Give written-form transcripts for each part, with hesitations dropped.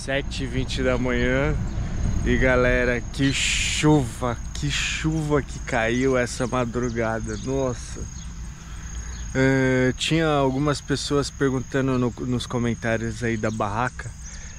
7h20 da manhã. E galera, que chuva que caiu essa madrugada, nossa. Tinha algumas pessoas perguntando nos comentários aí da barraca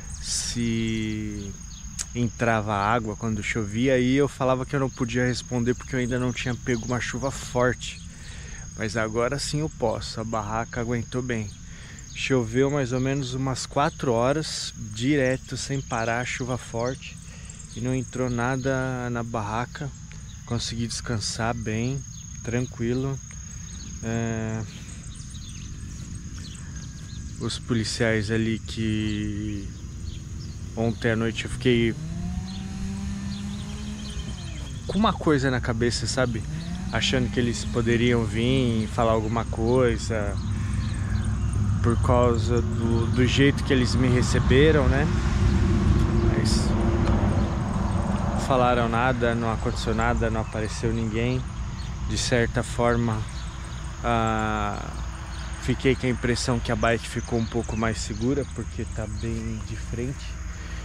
se entrava água quando chovia, e eu falava que eu não podia responder porque eu ainda não tinha pego uma chuva forte. Mas agora sim eu posso, a barraca aguentou bem. Choveu mais ou menos umas 4 horas, direto, sem parar, chuva forte. E não entrou nada na barraca. Consegui descansar bem, tranquilo. Os policiais ali que... Ontem à noite eu fiquei com uma coisa na cabeça, sabe? Achando que eles poderiam vir e falar alguma coisa por causa do jeito que eles me receberam, né? Mas não falaram nada, não aconteceu nada, não apareceu ninguém. De certa forma, fiquei com a impressão que a bike ficou um pouco mais segura, porque tá bem de frente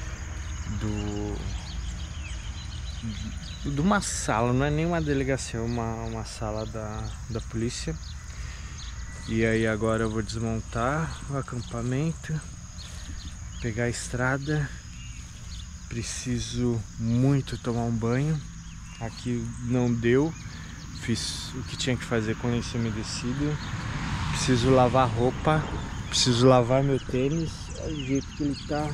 de uma sala, não é nem uma delegacia, é uma sala da polícia. E aí agora eu vou desmontar o acampamento, pegar a estrada. Preciso muito tomar um banho. Aqui não deu, fiz o que tinha que fazer com lenço umedecido. Preciso lavar roupa, preciso lavar meu tênis. Olha o jeito que ele tá.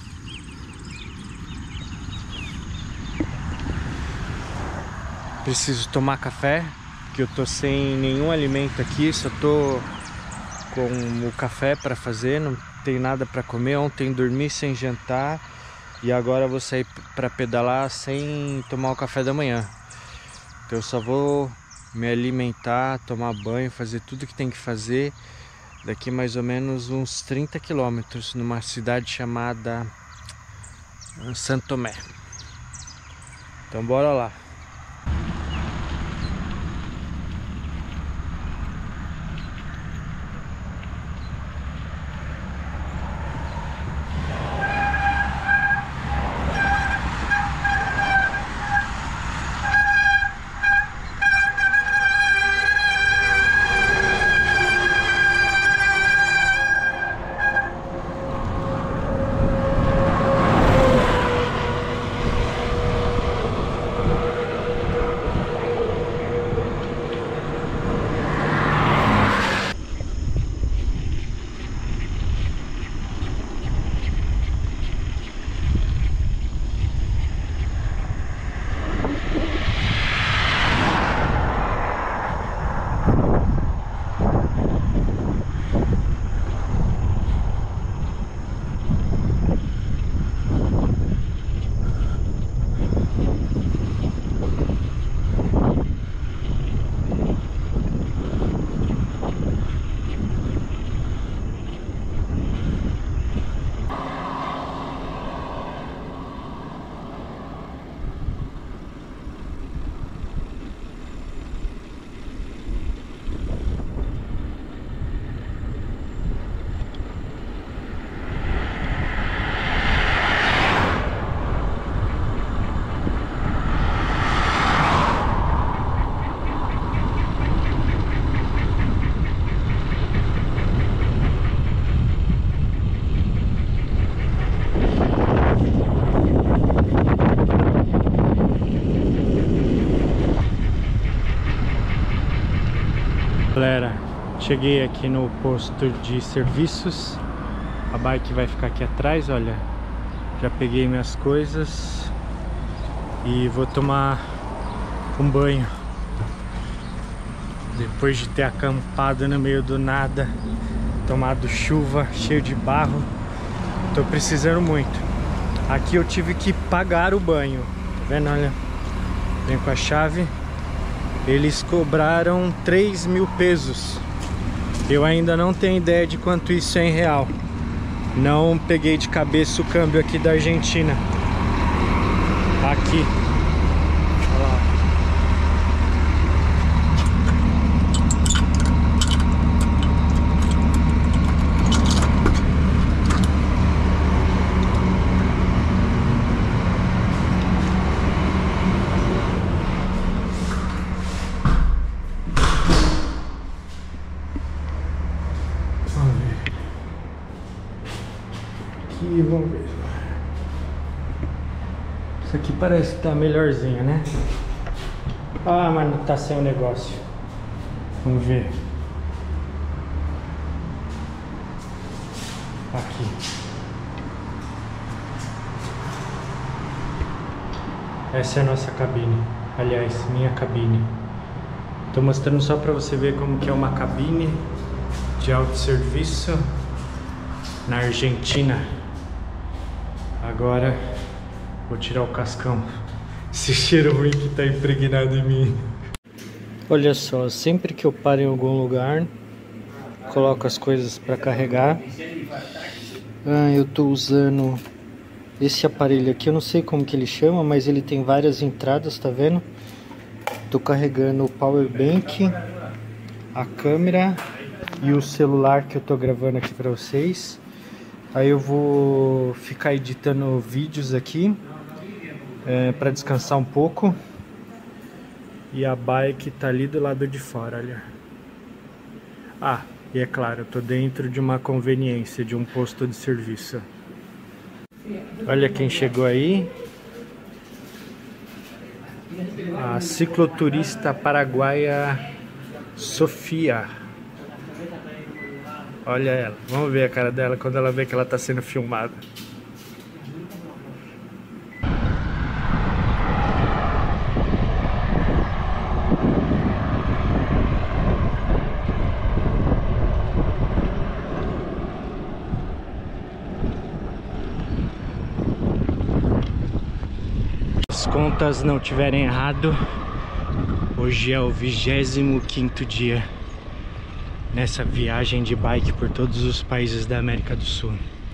Preciso tomar café, porque eu tô sem nenhum alimento aqui, só tô com o café para fazer, não tenho nada para comer. Ontem dormi sem jantar e agora vou sair para pedalar sem tomar o café da manhã. Então eu só vou me alimentar, tomar banho, fazer tudo que tem que fazer daqui mais ou menos uns 30 quilômetros, numa cidade chamada Santo Tomé. Então bora lá. Galera, cheguei aqui no posto de serviços. A bike vai ficar aqui atrás, olha. Já peguei minhas coisas e vou tomar um banho. Depois de ter acampado no meio do nada, tomado chuva, cheio de barro, tô precisando muito. Aqui eu tive que pagar o banho, tá vendo? Olha, vem com a chave. Eles cobraram 3.000 pesos. Eu ainda não tenho ideia de quanto isso é em real. Não peguei de cabeça o câmbio aqui da Argentina. Aqui. Olha lá. vamos ver. Isso aqui parece que tá melhorzinho, né? Ah, mas não tá sem o negócio. Vamos ver. Aqui. Essa é a nossa cabine. Aliás, minha cabine. Tô mostrando só pra você ver como que é uma cabine de autosserviço na Argentina. Agora vou tirar o cascão. Esse cheiro ruim que tá impregnado em mim. Olha só, sempre que eu paro em algum lugar, coloco as coisas para carregar. Eu tô usando esse aparelho aqui, eu não sei como que ele chama, mas ele tem várias entradas, tá vendo? Tô carregando o power bank, a câmera e o celular que eu tô gravando aqui para vocês. Aí eu vou ficar editando vídeos aqui para descansar um pouco. E a bike tá ali do lado de fora, olha. Ah, e é claro, eu tô dentro de uma conveniência, de um posto de serviço. Olha quem chegou aí. A cicloturista paraguaia Sofia. Olha ela, vamos ver a cara dela quando ela vê que ela tá sendo filmada. Se as contas não tiverem errado, hoje é o 25º dia nessa viagem de bike por todos os países da América do Sul.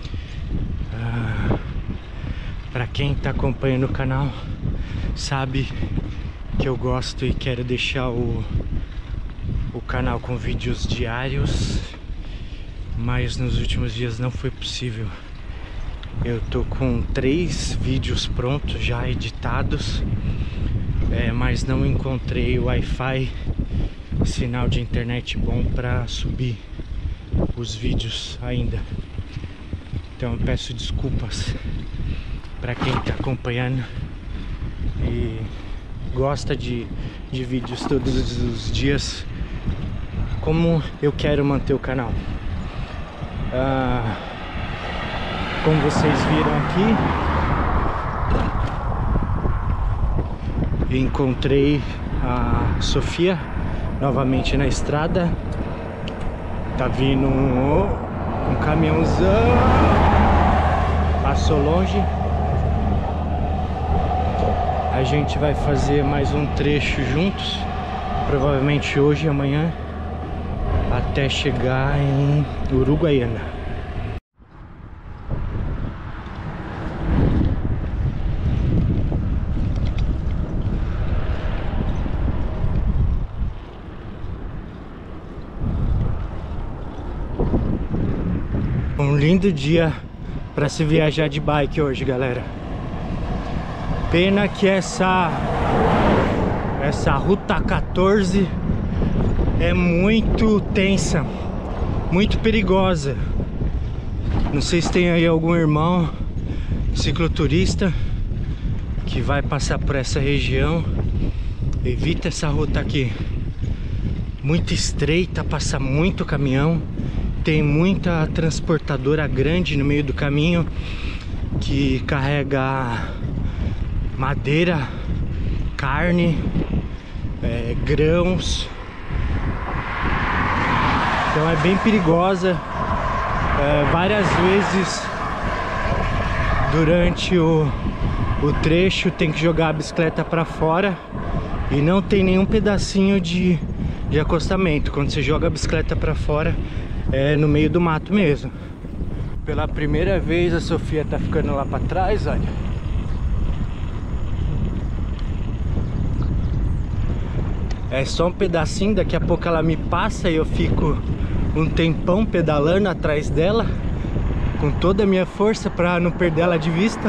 Para quem está acompanhando o canal, sabe que eu gosto e quero deixar o canal com vídeos diários, mas nos últimos dias não foi possível. Eu tô com 3 vídeos prontos já editados, mas não encontrei o Wi-Fi, sinal de internet bom para subir os vídeos ainda. Então eu peço desculpas para quem está acompanhando e gosta de vídeos todos os dias, como eu quero manter o canal. Como vocês viram aqui, encontrei a Sofia novamente na estrada. Tá vindo um caminhãozão, passou longe. A gente vai fazer mais um trecho juntos, provavelmente hoje e amanhã, até chegar em Uruguaiana. Um lindo dia para se viajar de bike hoje, galera. Pena que essa Ruta 14 é muito tensa, muito perigosa. Não sei se tem aí algum irmão cicloturista que vai passar por essa região. Evita essa ruta aqui, muito estreita, passa muito caminhão. Tem muita transportadora grande no meio do caminho que carrega madeira, carne, grãos. Então é bem perigosa. Várias vezes durante o trecho tem que jogar a bicicleta para fora e não tem nenhum pedacinho de acostamento. Quando você joga a bicicleta para fora, é no meio do mato mesmo. Pela primeira vez a Sofia tá ficando lá pra trás, olha. É só um pedacinho, daqui a pouco ela me passa e eu fico um tempão pedalando atrás dela com toda a minha força pra não perder ela de vista.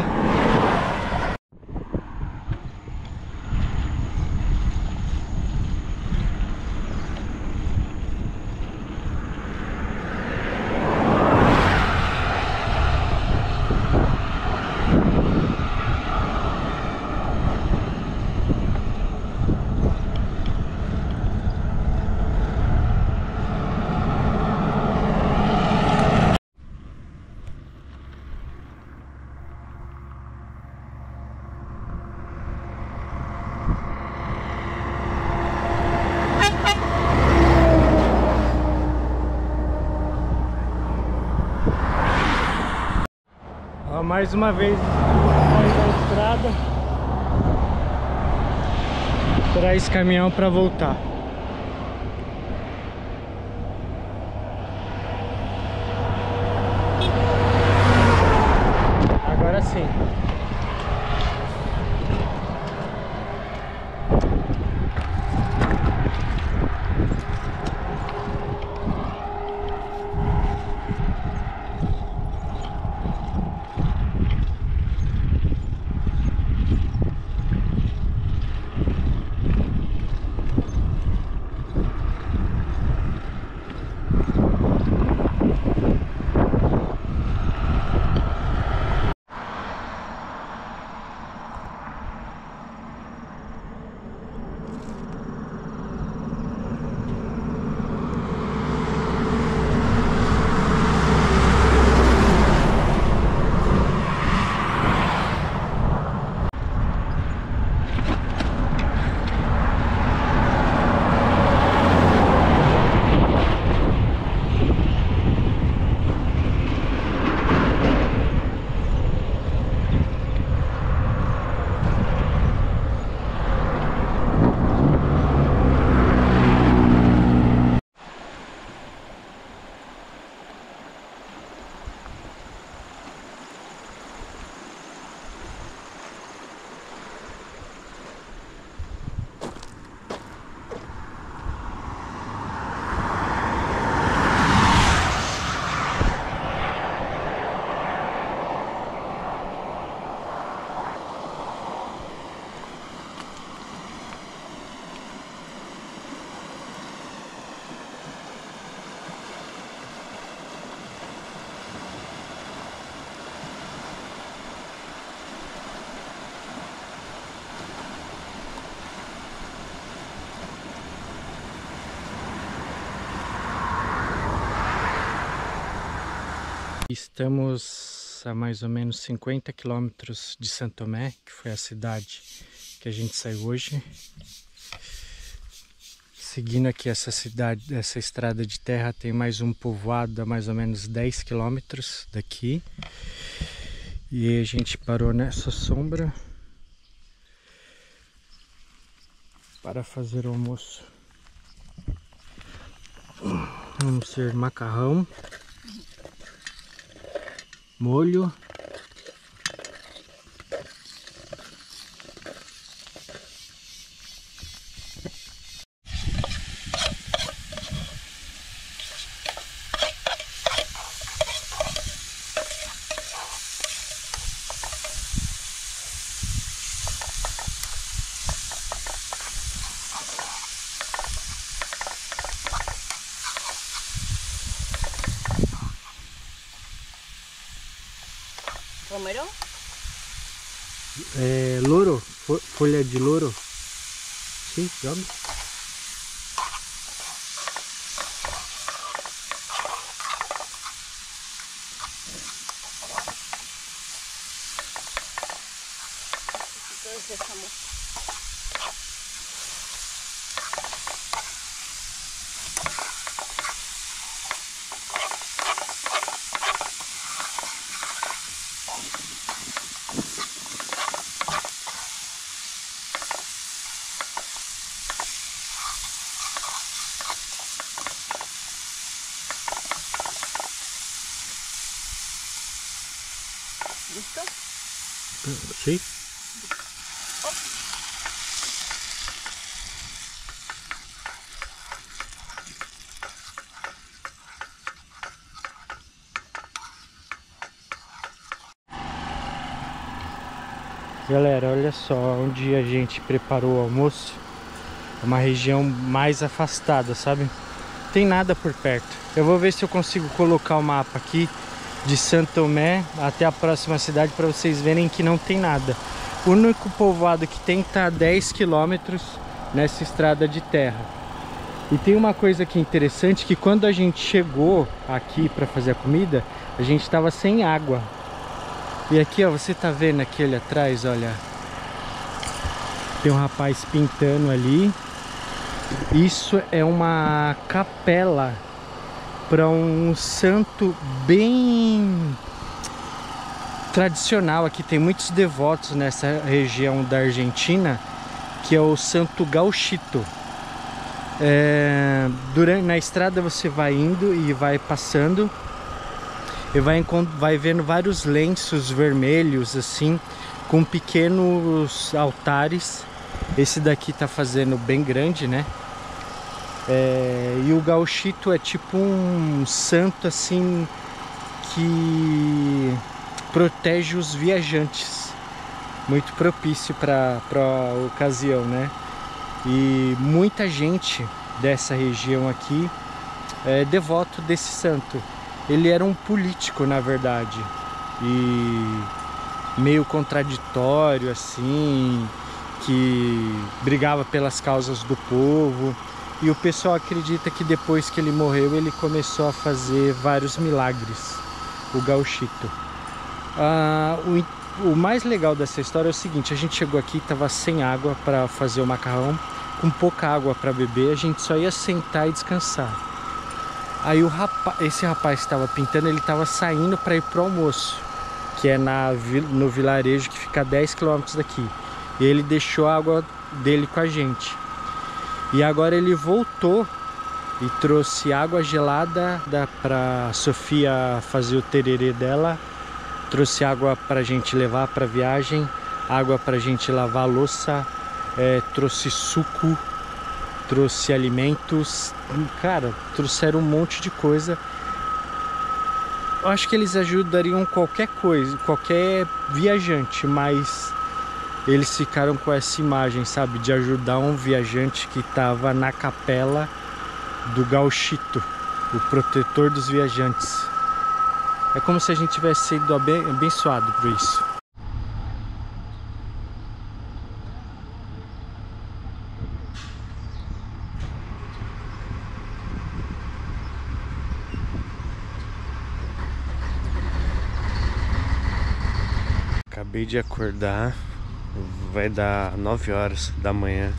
mais uma vez na estrada para esse caminhão para voltar. Agora sim. Estamos a mais ou menos 50 quilômetros de Santo Tomé, que foi a cidade que a gente saiu hoje. Seguindo aqui essa cidade, essa estrada de terra, tem mais um povoado a mais ou menos 10 quilômetros daqui. E a gente parou nessa sombra para fazer o almoço. Vamos ser macarrão, molho, Romero? Louro, folha de louro. Sim, joga. Entonces dejamos. ¿Listo? Sí. Galera, olha só onde a gente preparou o almoço. É uma região mais afastada, sabe? Não tem nada por perto. Eu vou ver se eu consigo colocar o mapa aqui de Santo Tomé até a próxima cidade para vocês verem que não tem nada. O único povoado que tem tá a 10 quilômetros nessa estrada de terra. E tem uma coisa aqui interessante, que quando a gente chegou aqui para fazer a comida, a gente estava sem água. E aqui, ó, você tá vendo aqui ali atrás, olha, tem um rapaz pintando ali. Isso é uma capela para um santo bem tradicional aqui, tem muitos devotos nessa região da Argentina, que é o Santo Gauchito. Na estrada você vai indo e vai passando e vai vendo vários lenços vermelhos assim, com pequenos altares. Esse daqui tá fazendo bem grande, né? E o Gauchito é tipo um santo assim que protege os viajantes, muito propício para a ocasião, né? E muita gente dessa região aqui é devoto desse santo. Ele era um político, na verdade, e meio contraditório assim, que brigava pelas causas do povo. E o pessoal acredita que depois que ele morreu, ele começou a fazer vários milagres, o Gauchito. O mais legal dessa história é o seguinte: a gente chegou aqui, estava sem água para fazer o macarrão, com pouca água para beber, a gente só ia sentar e descansar. Aí esse rapaz que estava pintando, ele estava saindo para ir pro almoço, que é no vilarejo que fica a 10 km daqui. E ele deixou a água dele com a gente. E agora ele voltou e trouxe água gelada para Sofia fazer o tererê dela. Trouxe água pra gente levar pra viagem, água pra gente lavar a louça, trouxe suco, trouxe alimentos. Cara, trouxeram um monte de coisa. Eu acho que eles ajudariam qualquer coisa, qualquer viajante, mas eles ficaram com essa imagem, sabe, de ajudar um viajante que estava na capela do Gauchito, o protetor dos viajantes. É como se a gente tivesse sido abençoado por isso. Acabei de acordar, vai dar 9 horas da manhã.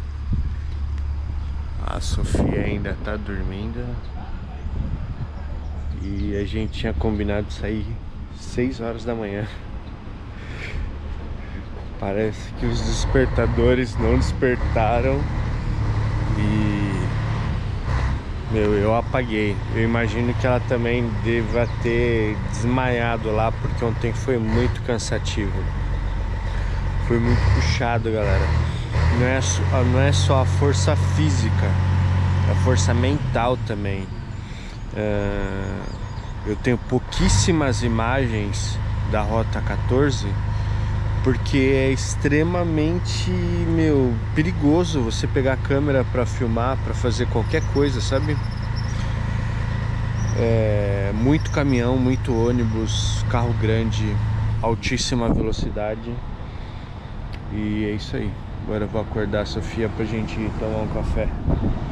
A Sofia ainda tá dormindo. E a gente tinha combinado de sair 6 horas da manhã. Parece que os despertadores não despertaram. E eu apaguei. Eu imagino que ela também deva ter desmaiado lá, porque ontem foi muito cansativo. Foi muito puxado, galera. Não é só a força física, é a força mental também. Eu tenho pouquíssimas imagens da Rota 14, porque é extremamente, perigoso você pegar a câmera para filmar, para fazer qualquer coisa, sabe? Muito caminhão, muito ônibus, carro grande, altíssima velocidade. E é isso aí. Agora eu vou acordar a Sofia pra gente ir tomar um café.